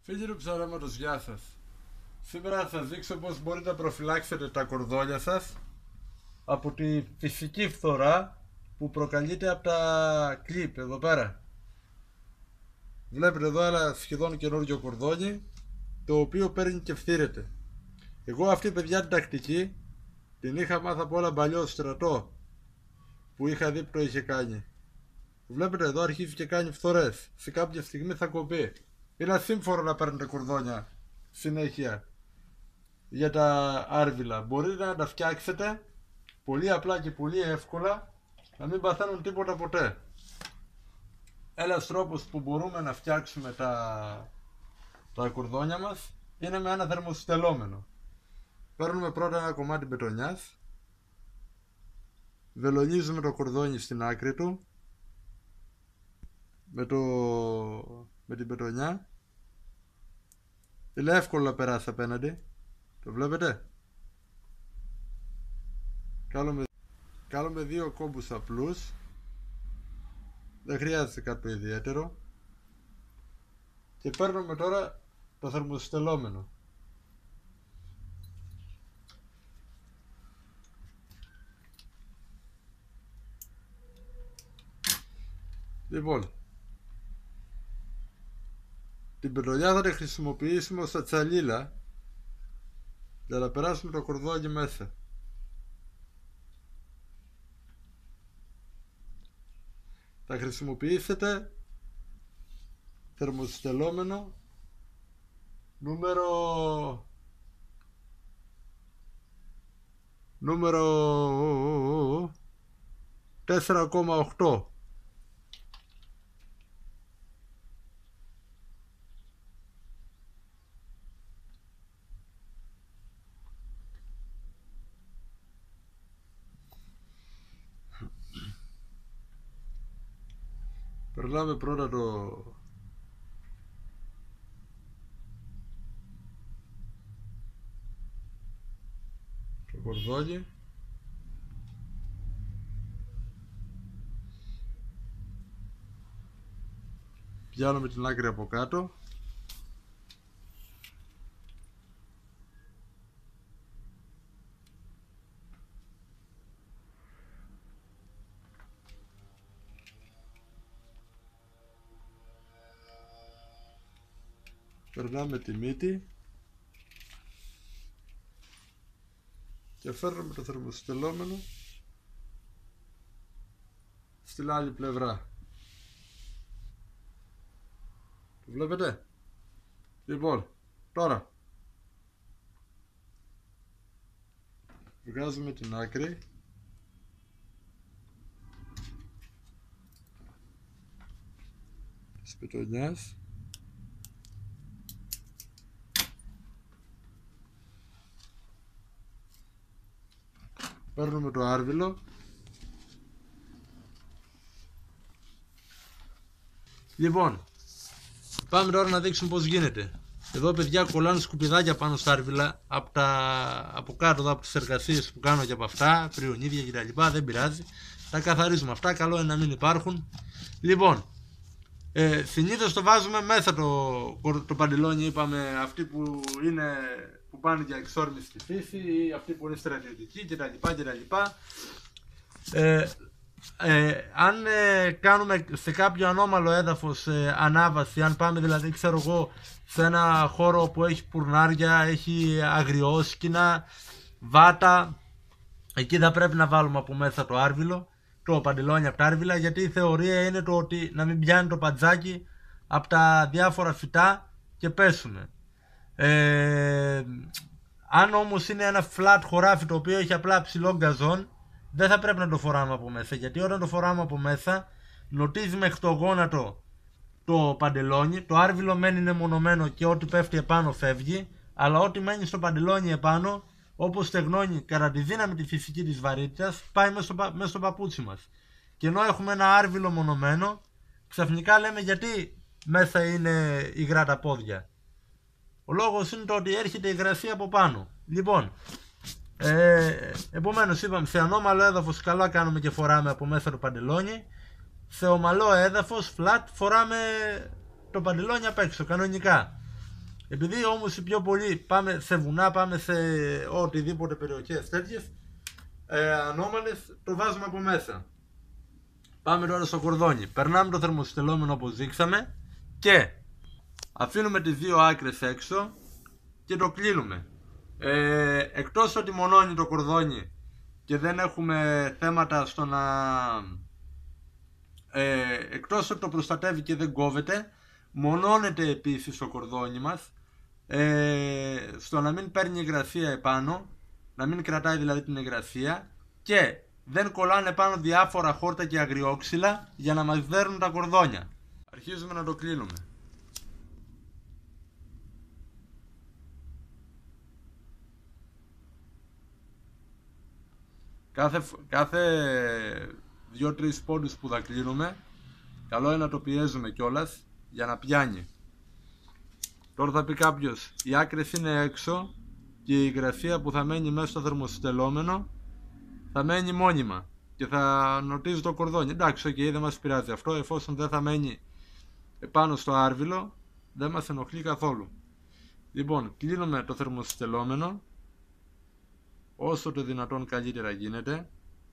Φίλοι του ψαρέματος, γεια σας. Σήμερα θα σας δείξω πώς μπορείτε να προφυλάξετε τα κορδόνια σας από τη φυσική φθορά που προκαλείται από τα κλιπ εδώ πέρα. Βλέπετε εδώ ένα σχεδόν καινούργιο κορδόνι, το οποίο παίρνει και φθύρεται. Εγώ αυτή, παιδιά, την τακτική την είχα μάθει από ένα παλιό στρατό που είχα δει που το είχε κάνει. Βλέπετε εδώ αρχίζει και κάνει φθορές. Σε κάποια στιγμή θα κοπεί. Είναι ασύμφορο να παίρνετε κορδόνια συνέχεια για τα άρβιλα. Μπορείτε να τα φτιάξετε πολύ απλά και πολύ εύκολα, να μην παθαίνουν τίποτα ποτέ. Ένας τρόπος που μπορούμε να φτιάξουμε τα κορδόνια μας είναι με ένα θερμοσυστελόμενο. Παίρνουμε πρώτα ένα κομμάτι μπετονιάς, βελονίζουμε το κορδόνι στην άκρη του με την μπετονιά. Είναι εύκολο να περάσει απέναντι. Το βλέπετε? Κάνουμε δύο κόμπους απλούς. Δεν χρειάζεται κάτι ιδιαίτερο. Και παίρνουμε τώρα το θερμοσυστελόμενο. Λοιπόν, την μπετονιά θα τη χρησιμοποιήσουμε ως ατσαλίλα για να περάσουμε το κορδόνι μέσα. Θα χρησιμοποιήσετε θερμοσυστελόμενο νούμερο 4,8. Περνάμε πρώτα το κορδόνι. Πιάνουμε την άκρη από κάτω. Περνάμε τη μύτη και φέρνουμε το θερμοσυστελόμενο στην άλλη πλευρά. Το βλέπετε? Λοιπόν, τώρα βγάζουμε την άκρη της μπετονιάς. Παίρνουμε το άρβιλο. Λοιπόν, πάμε τώρα να δείξουμε πώς γίνεται. Εδώ, παιδιά, κολλάνε σκουπιδάκια πάνω στα άρβιλα από κάτω εδώ, από τις εργασίες που κάνω και από αυτά, πριονίδια κτλ. Δεν πειράζει. Τα καθαρίζουμε αυτά. Καλό είναι να μην υπάρχουν. Λοιπόν, συνήθως το βάζουμε μέσα το παντελόνι, είπαμε, αυτοί που πάνε για εξόρμηση στη φύση ή αυτοί που είναι στρατιωτικοί κτλ. Αν κάνουμε σε κάποιο ανώμαλο έδαφος ανάβαση, αν πάμε δηλαδή, ξέρω εγώ, σε ένα χώρο που έχει πουρνάρια, έχει αγριόσκηνα, βάτα, εκεί θα πρέπει να βάλουμε από μέσα το άρβιλο, το παντελόνι από τα άρβιλα, γιατί η θεωρία είναι το ότι να μην πιάνει το παντζάκι από τα διάφορα φυτά και πέσουμε. Αν όμως είναι ένα flat χωράφι το οποίο έχει απλά ψηλό γκαζόν, δεν θα πρέπει να το φοράμε από μέσα, γιατί όταν το φοράμε από μέσα νοτίζει μέχρι το γόνατο το παντελόνι, το άρβιλο μένει νεμονωμένο και ό,τι πέφτει επάνω φεύγει, αλλά ό,τι μένει στο παντελόνι επάνω, όπως στεγνώνει κατά τη δύναμη τη φυσική της βαρύτητας, πάει μέσα στο παπούτσι μας. Και ενώ έχουμε ένα άρβιλο μονωμένο, ξαφνικά λέμε γιατί μέσα είναι υγρά τα πόδια. Ο λόγος είναι το ότι έρχεται η υγρασία από πάνω. Λοιπόν, επομένως είπαμε, σε ανώμαλο έδαφος καλά κάνουμε και φοράμε από μέσα το παντελόνι. Σε ομαλό έδαφος, flat, φοράμε το παντελόνι απ' έξω, κανονικά. Επειδή όμως οι πιο πολλοί πάμε σε βουνά, πάμε σε οτιδήποτε περιοχές τέτοιες ανώμαλες, το βάζουμε από μέσα. Πάμε τώρα στο κορδόνι. Περνάμε το θερμοσυστελόμενο όπως δείξαμε και αφήνουμε τις δύο άκρες έξω και το κλείνουμε. Εκτός ότι μονώνει το κορδόνι και δεν έχουμε θέματα στο να... εκτός ότι το προστατεύει και δεν κόβεται, μονώνεται επίσης το κορδόνι μας στο να μην παίρνει υγρασία επάνω, να μην κρατάει δηλαδή την υγρασία, και δεν κολλάνε πάνω διάφορα χόρτα και αγριόξυλα για να μας δέρνουν τα κορδόνια. Αρχίζουμε να το κλείνουμε. Κάθε 2-3 πόντους που θα κλείνουμε, καλό είναι να το πιέζουμε κιόλας για να πιάνει. Τώρα θα πει κάποιος, οι άκρες είναι έξω και η υγρασία που θα μένει μέσα στο θερμοσυστελόμενο θα μένει μόνιμα και θα νοτίζει το κορδόνι. Εντάξει, ok, δεν μας πειράζει αυτό, εφόσον δεν θα μένει επάνω στο άρβιλο, δεν μας ενοχλεί καθόλου. Λοιπόν, κλείνουμε το θερμοσυστελόμενο όσο το δυνατόν καλύτερα γίνεται.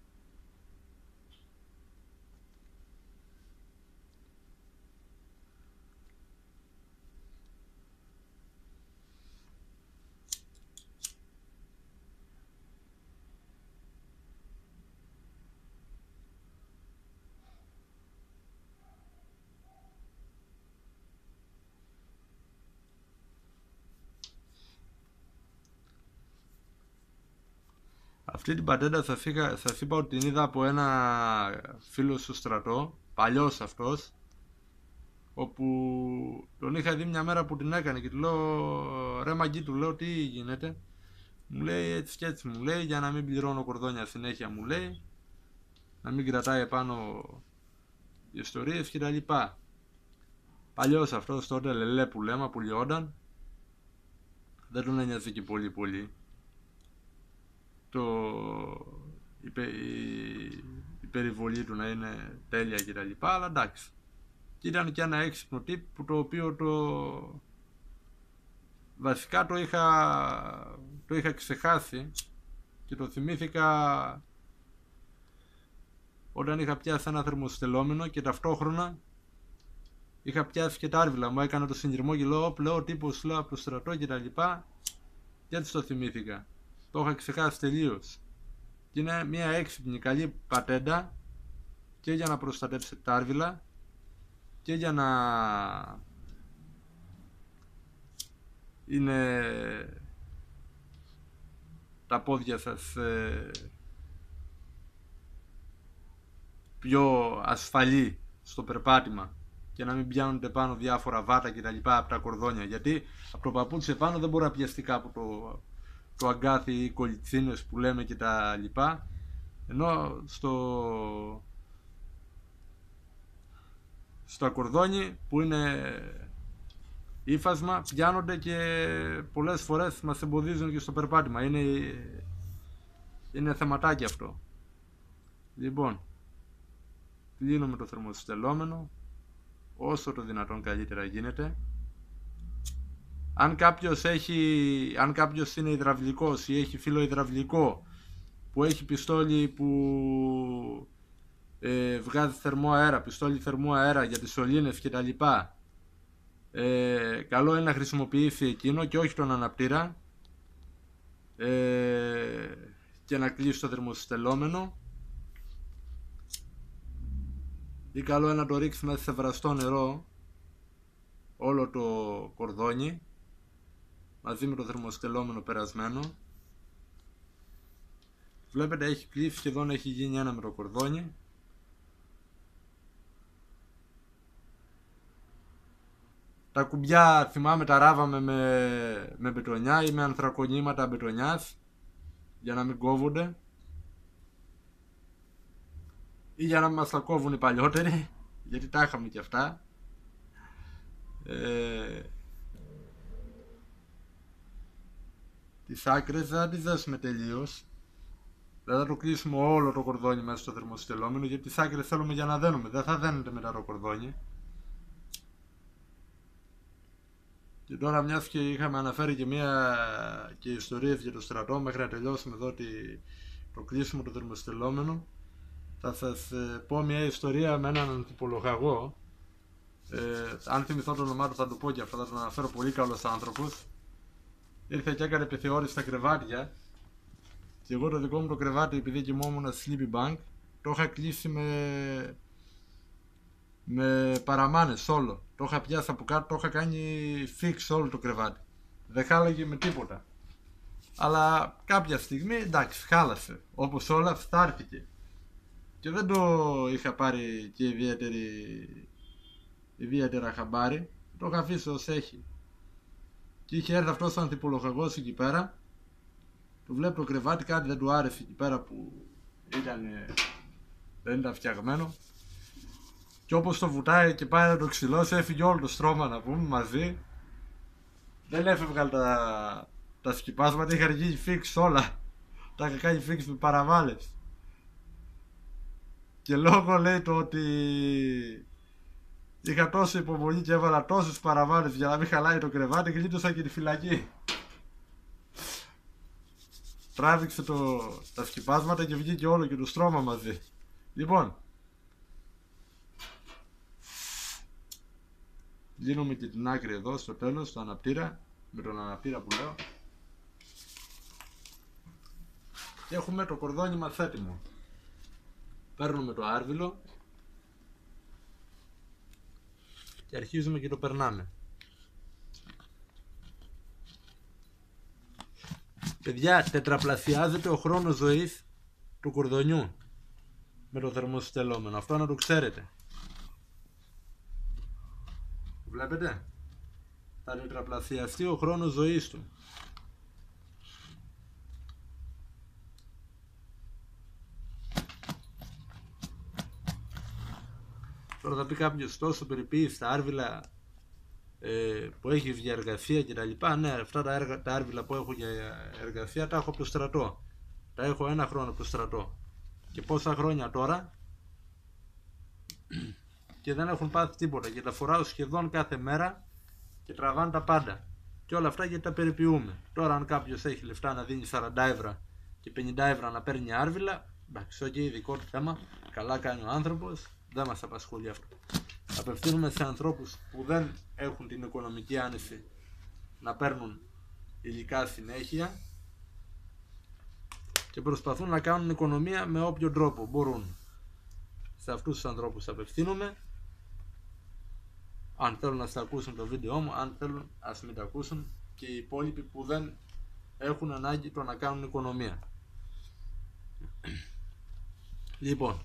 Αυτή την πατέντα σας είπα ότι την είδα από ένα φίλο στο στρατό, παλιός αυτός, όπου τον είχα δει μια μέρα που την έκανε και του λέω, ρε μαγκή, του λέω, τι γίνεται? Μου λέει έτσι και έτσι, μου λέει, για να μην πληρώνω κορδόνια συνέχεια, μου λέει, να μην κρατάει επάνω ιστορίες και τα λοιπά. Παλιός αυτός τότε, λελέ που λέμε, πουλιόνταν, δεν τον ένοιαζε και πολύ η περιβολή του να είναι τέλεια και τα λοιπά, αλλά εντάξει. Και ήταν και ένα έξυπνο τύπ που το οποίο βασικά το είχα ξεχάσει και το θυμήθηκα όταν είχα πιάσει ένα θερμοσυστελόμενο και ταυτόχρονα είχα πιάσει και τα άρβιλα μου. Έκανα το συνειρμό και λέω, ο τύπος, λέω, από το στρατό και τα λοιπά, και έτσι το θυμήθηκα. Το είχα ξεχάσει τελείως. Και είναι μια έξυπνη καλή πατέντα και για να προστατεύσει τα άρβιλα και για να είναι τα πόδια σας πιο ασφαλή στο περπάτημα και να μην πιάνονται πάνω διάφορα βάτα και τα λοιπά από τα κορδόνια, γιατί από το παπούτσι επάνω δεν μπορεί να πιαστεί κάπου το αγκάθι ή κολιτσίνες που λέμε και τα λοιπά, ενώ στο ακορδόνι που είναι ύφασμα πιάνονται και πολλές φορές μας εμποδίζουν και στο περπάτημα. Είναι θεματάκι αυτό. Λοιπόν, κλείνουμε το θερμοσυστελόμενο όσο το δυνατόν καλύτερα γίνεται. Αν κάποιος είναι υδραυλικός ή έχει φύλλο υδραυλικό που έχει πιστόλι που βγάζει θερμό αέρα, πιστόλι θερμού αέρα για τις σωλήνες και τα λοιπά, καλό είναι να χρησιμοποιήσει εκείνο και όχι τον αναπτήρα και να κλείσει το θερμοσυστελόμενο, ή καλό είναι να το ρίξει μέσα σε βραστό νερό όλο το κορδόνι μαζί με το θερμοσυστελόμενο περασμένο. Βλέπετε, έχει κλείσει, σχεδόν έχει γίνει ένα με το κορδόνι. Τα κουμπιά, θυμάμαι, τα ράβαμε με μπετονιά ή με ανθρακονήματα μπετονιάς για να μην κόβονται ή για να μας τα κόβουν οι παλιότεροι, γιατί τα είχαμε και αυτά. Τις άκρες δεν θα τις δέσουμε τελείως, δεν θα το κλείσουμε όλο το κορδόνι μέσα στο θερμοσυστελόμενο, γιατί τις άκρες θέλουμε για να δένουμε, δεν θα δένεται μετά το κορδόνι. Και τώρα, μιας και είχαμε αναφέρει και ιστορίες για το στρατό, μέχρι να τελειώσουμε εδώ το κλείσιμο του θερμοστελόμενου, θα σας πω μια ιστορία με έναν ανθιπολογαγό. Αν θυμηθώ το όνομά του θα το πω και αυτό, θα τον αναφέρω, πολύ καλός άνθρωπος. Ήρθε και έκανε επιθεώρηση στα κρεβάτια και εγώ το δικό μου το κρεβάτι, επειδή κοιμόμουν στη Sleepy Bank, το είχα κλείσει με παραμάνες όλο. Το είχα πιάσει από κάτω, το είχα κάνει fix όλο το κρεβάτι. Δεν χάλαγε με τίποτα. Αλλά κάποια στιγμή, εντάξει, χάλασε. Όπως όλα, φτάρθηκε. Και δεν το είχα πάρει και ιδιαίτερα χαμπάρι. Το είχα αφήσει ως έχει. Και είχε έρθει αυτός ο ανθιπολογαγός εκεί πέρα. Του βλέπει το κρεβάτι, κάτι δεν του άρεσε εκεί πέρα που δεν ήταν φτιαγμένο. Και όπως το βουτάει και πάει να το ξυλώσει, έφυγε όλο το στρώμα, να πούμε, μαζί. Δεν έφευγαν τα σκυπάσματα, είχαν γίνει fix όλα. Τα είχα κάνει fix με παραβάλες. Και λόγω, λέει, το ότι είχα τόση υπομονή και έβαλα τόσες παραβάλες για να μην χαλάει το κρεβάτι, γλίτωσα και τη φυλακή. Τράβηξε τα σκυπάσματα και βγήκε όλο και το στρώμα μαζί. Λοιπόν, λύνουμε και την άκρη εδώ στο τέλος, το αναπτήρα, με τον αναπτήρα που λέω. Και έχουμε το κορδόνι μας έτοιμο. Παίρνουμε το άρβιλο και αρχίζουμε και το περνάμε. Παιδιά, τετραπλασιάζεται ο χρόνος ζωής του κορδονιού με το θερμοστελόμενο. Αυτό να το ξέρετε. Βλέπετε, θα τετραπλασιαστεί ο χρόνος ζωής του. Τώρα θα πει κάποιος, τόσο περιποίηση στα άρβιλα που έχει για εργασία και τα λοιπά. Ναι, αυτά τα άρβιλα που έχω για εργασία τα έχω από το στρατό. Τα έχω 1 χρόνο από το στρατό. Και πόσα χρόνια τώρα και δεν έχουν πάθει τίποτα, και τα φοράω σχεδόν κάθε μέρα και τραβάνε τα πάντα. Και όλα αυτά γιατί τα περιποιούμε. Τώρα αν κάποιος έχει λεφτά να δίνει 40 ευρώ και 50 ευρώ να παίρνει άρβιλα, εντάξει, ok, ειδικό το θέμα, καλά κάνει ο άνθρωπος, δεν μας απασχολεί αυτό. Απευθύνουμε σε ανθρώπους που δεν έχουν την οικονομική άνεση να παίρνουν υλικά συνέχεια και προσπαθούν να κάνουν οικονομία με όποιο τρόπο μπορούν. Σε αυτούς τους ανθρώπους απευθύνομαι. Αν θέλουν να στα ακούσουν το βίντεο μου, αν θέλουν ας μην τα ακούσουν, και οι υπόλοιποι που δεν έχουν ανάγκη το να κάνουν οικονομία. Λοιπόν,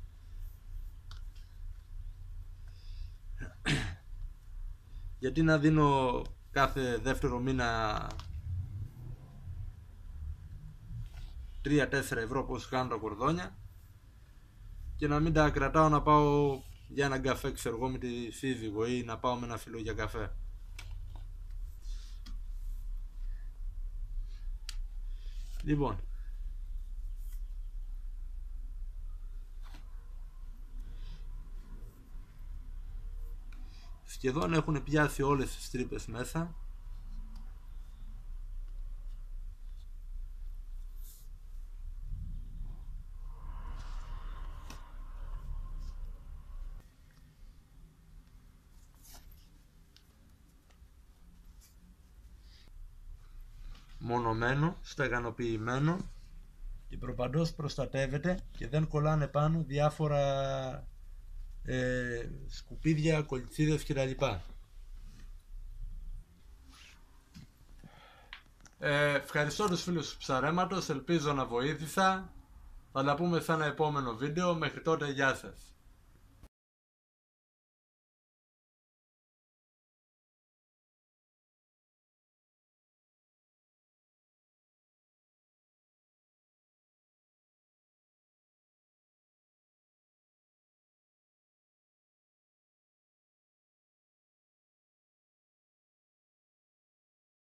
γιατί να δίνω κάθε δεύτερο μήνα 3-4 ευρώ πως κάνουν τα κορδόνια και να μην τα κρατάω να πάω για έναν καφέ, ξέρω εγώ, με τη σύζυγο, ή να πάω με ένα φίλο για καφέ. Λοιπόν, σχεδόν έχουν πιάσει όλες τις τρύπες μέσα. Μονωμένο, στεγανοποιημένο και προπαντός προστατεύεται και δεν κολλάνε πάνω διάφορα σκουπίδια, κολυτσίδες κτλ. Ευχαριστώ τους φίλους του ψαρέματος, ελπίζω να βοήθησα. Θα τα πούμε σε ένα επόμενο βίντεο, μέχρι τότε γεια σας.